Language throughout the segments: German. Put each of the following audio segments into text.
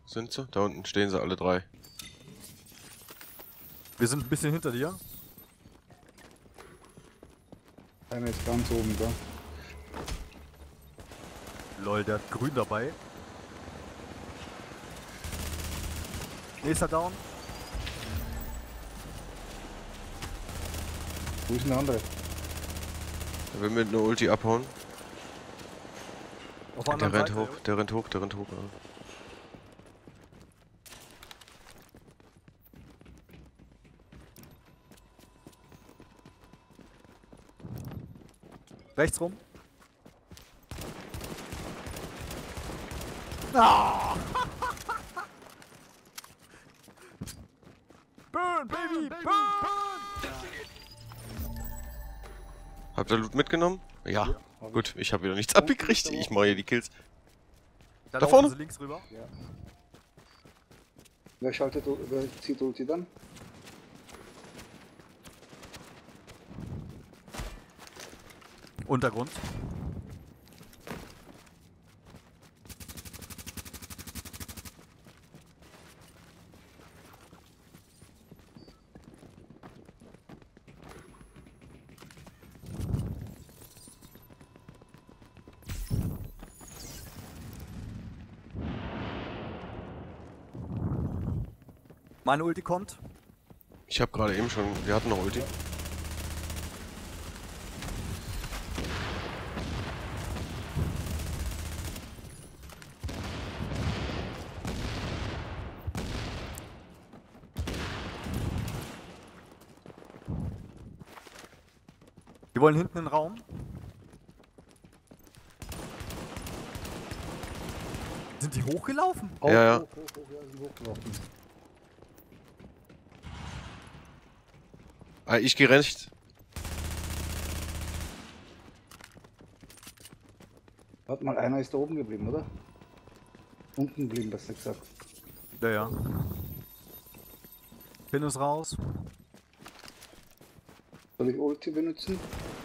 sind sie? Da unten stehen sie alle drei. Wir sind ein bisschen hinter dir. Einer ist ganz oben, da. Lol, der hat grün dabei. Nächster down. Wo ist denn der andere? Der will mit einer Ulti abhauen. Auf Der anderen rennt Seite. hoch, der rennt hoch, der rennt hoch. Ja. Rechts rum. Ah! Burn, baby, burn! Habt ihr Loot mitgenommen? Ja. Gut, ich habe wieder nichts abgekriegt. Ich mache hier die Kills. Da Da vorne. Sie links rüber. Ja. Wer zieht Ulti dann? Untergrund. Meine Ulti kommt. Ich habe gerade eben schon, wir hatten noch Ulti. Die wollen hinten in den Raum. Sind die hochgelaufen? Ja, ja. Hoch, ja, sind hochgelaufen. Ah, ich gehe rechts. Warte mal, einer ist da oben geblieben, oder? Unten geblieben, besser gesagt. Ja, ja. Pin ist raus. Soll ich Ulti benutzen?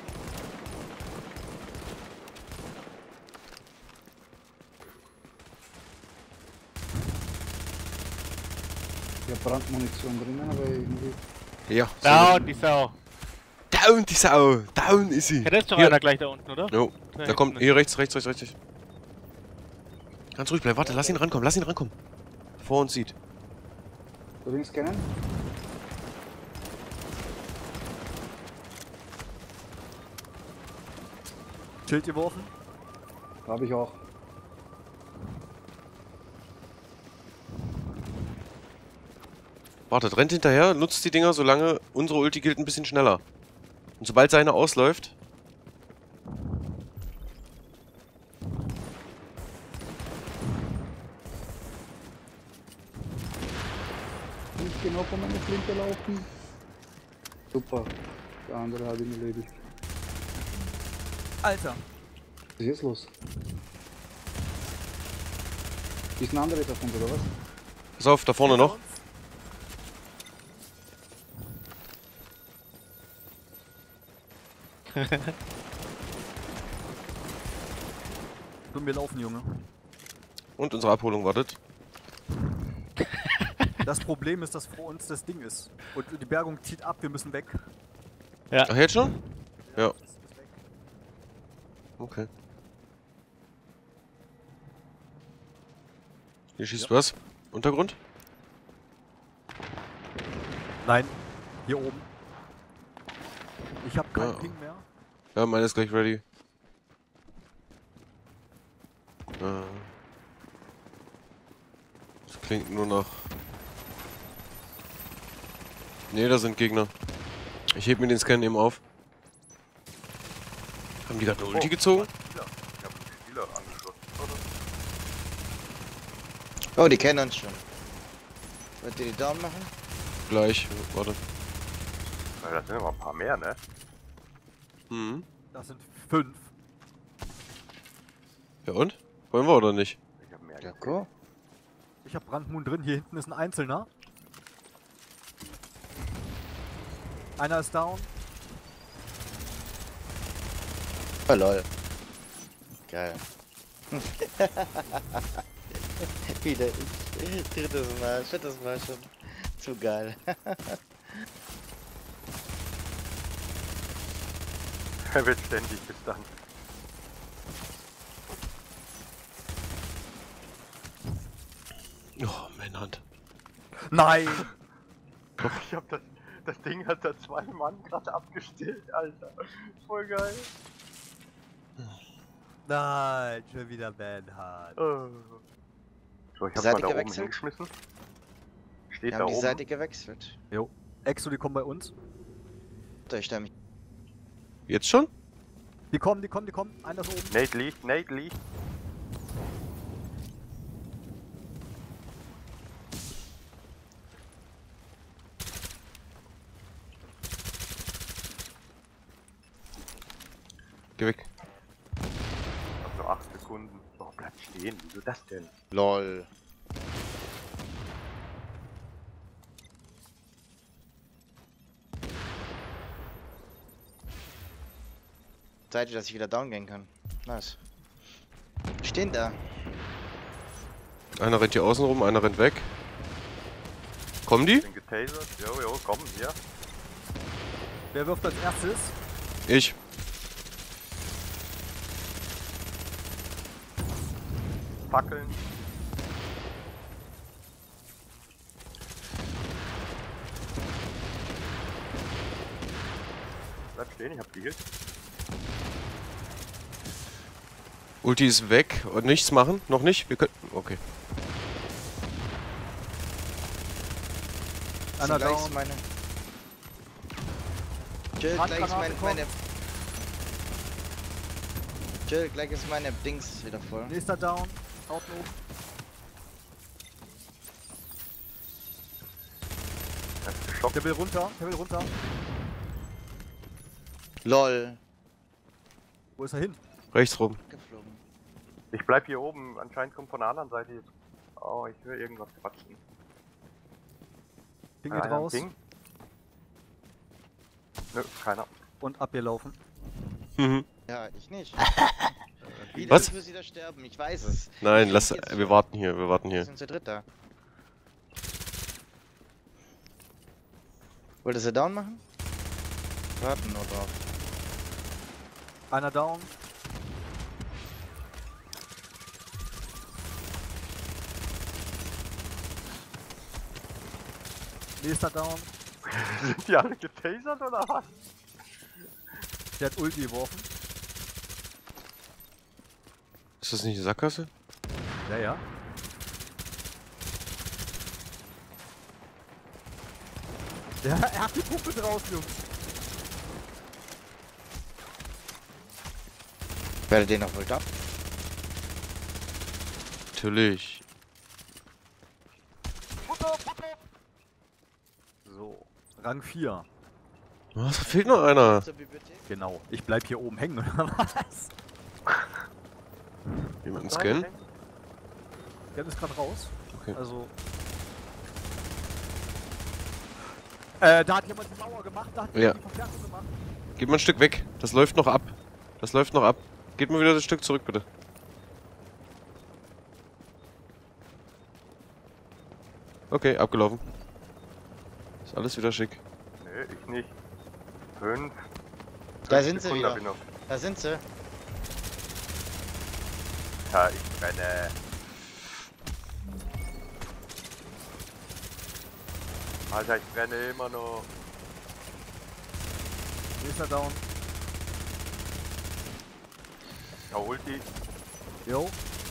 Ich habe Brandmunition drinnen, aber irgendwie... Ja. Down, die Sau. Down, die Sau. Down ist sie. Ja, da ist doch Hier. einer gleich da unten, oder? Jo, da kommt, hier rechts. Ganz ruhig bleiben, warte, lass ihn rankommen. Vor uns sieht. Soll ich ihn scannen? Schild geworfen. Habe ich auch. Wartet, rennt hinterher, nutzt die Dinger, solange unsere Ulti gilt ein bisschen schneller. Und sobald seine ausläuft... Nicht genau von meiner Flinte laufen. Super. Der andere hat ihn erledigt. Alter. Was ist jetzt los? Ist ein anderer davon, oder was? Pass auf, da vorne noch. Können wir laufen, Junge. Und unsere Abholung wartet. Das Problem ist, dass vor uns das Ding ist. Und die Bergung zieht ab, wir müssen weg. Ach, jetzt schon? Ja. Das ist weg. Okay. Hier schießt was. Untergrund? Nein, hier oben. Ich habe keinen Ja. Ping mehr. Ja, meine ist gleich ready. Das klingt nur nach... Ne, da sind Gegner. Ich heb mir den Scan eben auf. Haben die gerade eine Ulti gezogen? Ja, ich habe die Spieler angeschossen, oder? Oh, die kennen uns schon. Wollt ihr die Daumen machen? Gleich, warte. Na, das sind aber ein paar mehr, ne? Mhm. Das sind 5. Ja und? Wollen wir oder nicht? Ich habe mehr. Ja, cool. Ich habe Brandmoon drin, hier hinten ist ein Einzelner. Einer ist down. Oh lol. Geil. Wieder ich. Drittes Mal, viertes Mal schon. Zu geil. Er wird ständig bis dann. Oh, Männhand. Nein! Ich hab das Ding hat da 2 Mann gerade abgestellt, Alter. Voll geil. Nein, schon wieder Manhunt. So, ich hab Seite mal da oben gewechselt? hingeschmissen. Steht Wir da haben die oben. Seite gewechselt. Jo. Exo, die kommen bei uns. Ich stelle mich. Jetzt schon? Die kommen. Einer ist oben. Nate liegt. Geh weg. Hab nur 8 Sekunden. Oh, bleib stehen. Wieso das denn? LOL. Seite, dass ich wieder down gehen kann. Nice. Stehen da. Einer rennt hier außen rum, einer rennt weg. Kommen die? Bin getasert. Jo, komm, hier. Wer wirft als erstes? Ich. Fackeln. Bleib stehen, ich hab Deal. Ulti ist weg und nichts machen? Noch nicht? Wir können. Okay. Einer Gleich down. ist meine. Jill, gleich ist Handgranate meine. Jill, gleich ist meine Dings wieder voll. Nächster down. Außen oben. Er ist geschockt. Der will runter. LOL. Wo ist er hin? Rechts rum. Geflogen. Ich bleib hier oben. Anscheinend kommt von der anderen Seite jetzt. Oh, ich will irgendwas quatschen. Ping geht Einer am raus Ping? Nö, keiner. und abgelaufen. Mhm. Ja, ich nicht. Was? Ich muss wieder sterben, ich weiß es. Nein, Ich lass. krieg jetzt Wir schon. warten hier, wir warten Wir hier. sind zu dritt da. Wolltest du down machen? Warten nur drauf. Einer down. Nächster down. Sind die alle getasert oder was? Der hat Ulti geworfen. Ist das nicht eine Sackgasse? Ja. Ja, er hat die Pumpe draus, Jungs. Werde den noch wohl da? Natürlich. So, Rang 4. Was? Da fehlt noch einer. Zur Bibliothek? Genau. Ich bleib hier oben hängen, oder was? Jemanden scannen? Der ist gerade raus. Okay. Also. Da hat jemand die Mauer gemacht, da hat Ja. jemand die Verstärkung gemacht. Geht mal ein Stück weg. Das läuft noch ab. Das läuft noch ab. Geht mal wieder das Stück zurück, bitte. Okay, abgelaufen. Ist alles wieder schick. Nö, ich nicht. 5. Da sind sie Sekunden wieder. hab ich noch. Da sind sie. Ja, ich renne. Alter, ich renne immer noch. Nächster down. Ja, Ulti. Jo.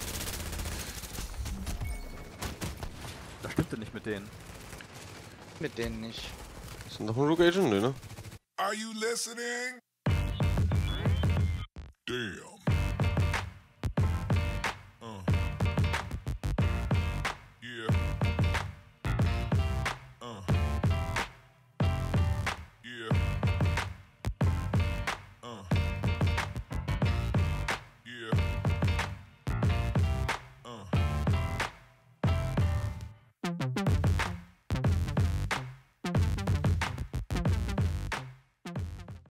Das stimmte nicht mit denen. Mit denen nicht. Ist noch ein Rogue Agent? Nö, ne? Are you listening? Damn.